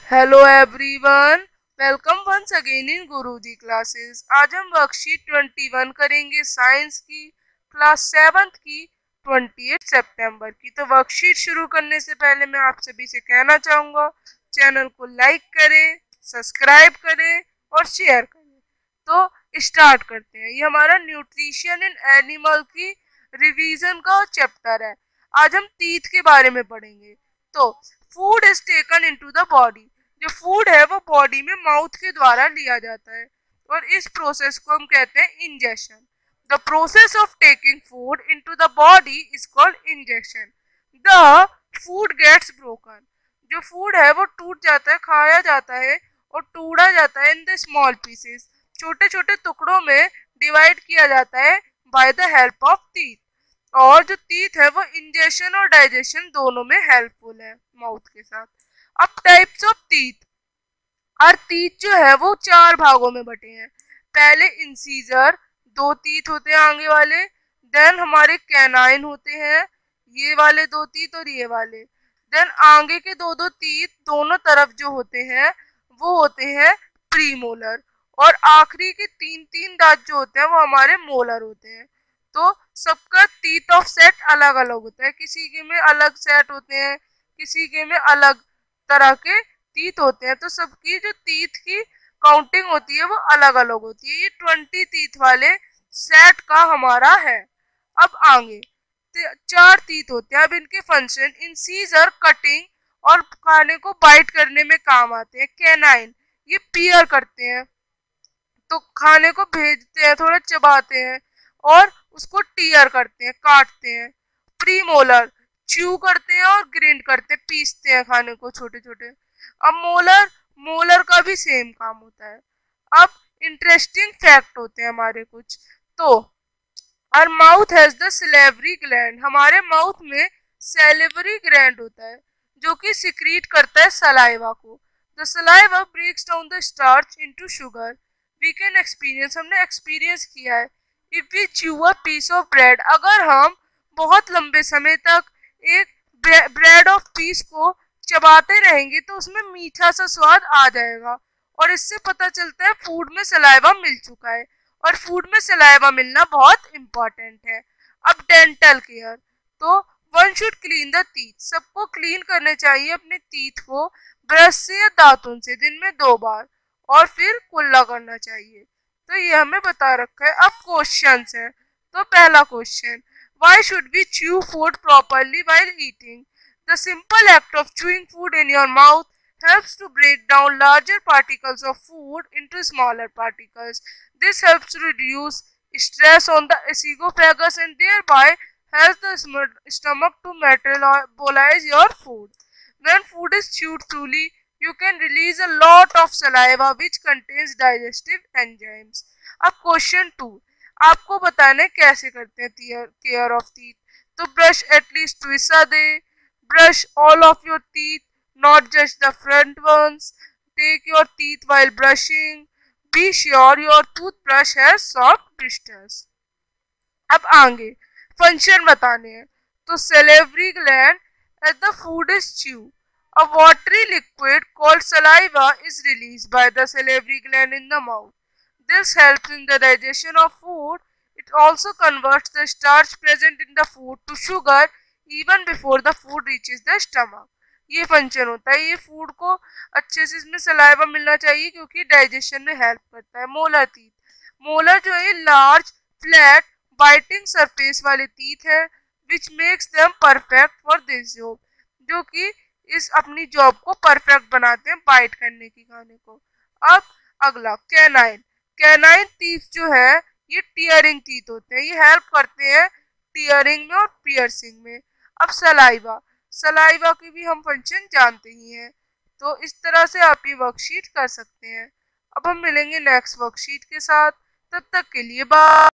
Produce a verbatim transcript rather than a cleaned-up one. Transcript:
Hello everyone, welcome once again in Guruji classes. आज हम worksheet इक्कीस करेंगे साइंस की, क्लास सेवन्थ की, अट्ठाईस सितंबर की। तो वर्कशीट शुरू करने से पहले मैं आप सभी से कहना चाहूँगा, चैनल को लाइक करें, सब्सक्राइब करें और शेयर करें। तो स्टार्ट करते हैं। ये हमारा न्यूट्रिशन इन एनिमल की रिवीजन का चैप्टर है। आज हम टीथ के बारे में पढ़ेंगे। तो food is taken into the body. जो फूड है वो बॉडी में माउथ के द्वारा लिया जाता है और इस प्रोसेस को हम कहते हैं injection. The process of taking food into the body is called injection. The food gets broken. जो फूड है वो टूट जाता है, खाया जाता है और टूटा जाता है इन द स्मॉल पीसेस। छोटे छोटे टुकड़ों में डिवाइड किया जाता है by the help of teeth. और जो टीथ है वो इंजेक्शन और डाइजेशन दोनों में हेल्पफुल है माउथ के साथ। अब टाइप्स ऑफ टीथ। और टीथ जो है वो चार भागों में बटे हैं। पहले इंसीजर, दो टीथ होते हैं आगे वाले। देन हमारे कैनाइन होते हैं, ये वाले दो टीथ और ये वाले। देन आगे के दो दो टीथ दोनों तरफ जो होते हैं वो होते हैं प्रीमोलर। और आखिरी के तीन तीन दांत जो होते हैं वो हमारे मोलर होते हैं। तो सबका टीथ ऑफ सेट अलग अलग होता है। किसी के में अलग सेट होते हैं, किसी के में अलग तरह के टीथ होते हैं। तो सबकी जो टीथ की काउंटिंग होती है वो अलग अलग होती है। ये ट्वेंटी टीथ वाले सेट का हमारा है। अब आगे चार टीथ होते हैं। अब इनके फंक्शन, इंसीजर कटिंग और खाने को बाइट करने में काम आते हैं। कैनाइन ये पियर करते हैं, तो खाने को भेजते हैं, थोड़ा चबाते हैं और उसको टीयर करते हैं, काटते हैं। प्रीमोलर च्यू करते हैं और ग्रिंड करते हैं, पीसते हैं खाने को छोटे छोटे। अब मोलर, मोलर का भी सेम काम होता है। अब इंटरेस्टिंग फैक्ट होते हैं हमारे कुछ। तो और mouth has the salivary gland. हमारे माउथ में सैलिवरी ग्लैंड होता है जो कि सिक्रीट करता है सलाइवा को। The saliva breaks down the starch into sugar. We can experience, हमने एक्सपीरियंस किया है। If we chew a piece of bread, अगर हम बहुत लंबे समय तक एक ब्रेड ऑफ पीस को चबाते रहेंगे तो उसमें मीठा सा स्वाद आ जाएगा और इससे पता चलता है फूड में सलाइवा मिल चुका है। और फूड में सलाइवा मिलना बहुत इंपॉर्टेंट है। अब डेंटल केयर। तो one should clean the teeth. सबको क्लीन करने चाहिए अपने टीथ को ब्रश से या दांतों से दिन में दो बार, और फिर कुल्ला करना चाहिए। तो ये हमें बता रखा है। अब क्वेश्चन है। तो पहला question, why should we chew food properly while eating? The simple act of chewing food in your mouth helps to break down larger particles of food into smaller particles. This helps to reduce stress on the esophagus and thereby helps the stomach to metabolize your food. When food is chewed thoroughly, you can release a lot of saliva which contains digestive enzymes. अब question two, आपको बताना है कैसे करते हैं care of teeth. तो brush at least twice a day, brush all of your teeth, not just the front ones. Take your teeth while brushing. Be sure your toothbrush has soft bristles. अब आगे function बताने हैं। तो salivary gland, as the food is chewed, a watery liquid called saliva is released by the salivary gland in the mouth. This helps in the digestion of food. It also converts the starch present in the food to sugar even before the food reaches the stomach. ये function होता है। ये food को अच्छे से इसमें saliva मिलना चाहिए क्योंकि डाइजेशन में हेल्प करता है। मोलर टीथ, मोलर जो है लार्ज फ्लैट बाइटिंग सरफेस वाले टीथ है which makes them perfect for this job, जो कि इस अपनी जॉब को परफेक्ट बनाते हैं बाइट करने की खाने को। अब अगला कैनाइन। कैनाइन टीथ जो है ये टीयरिंग टीथ होते हैं। ये हेल्प करते हैं टीयरिंग में और पियर्सिंग में। अब सलाइवा, सलाइवा की भी हम फंक्शन जानते ही हैं। तो इस तरह से आप ये वर्कशीट कर सकते हैं। अब हम मिलेंगे नेक्स्ट वर्कशीट के साथ, तब तक के लिए बाय।